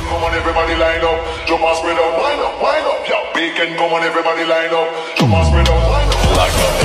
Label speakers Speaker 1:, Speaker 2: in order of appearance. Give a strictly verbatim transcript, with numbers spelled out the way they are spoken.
Speaker 1: come on, everybody line up. Jump and spread out, wind up, wind up. Yeah, bacon, come on, everybody line up. Jump and spread out, wind up. Like a